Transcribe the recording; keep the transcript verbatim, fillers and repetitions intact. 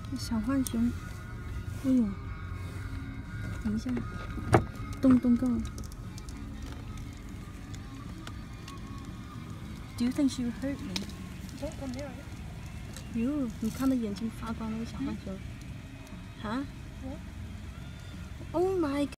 小浣熊，哎呦，等一下，don't don't go. Do you think she would hurt me? Don't come near it. 哟，你看到眼睛发光那个小浣熊，啊？ What? Oh my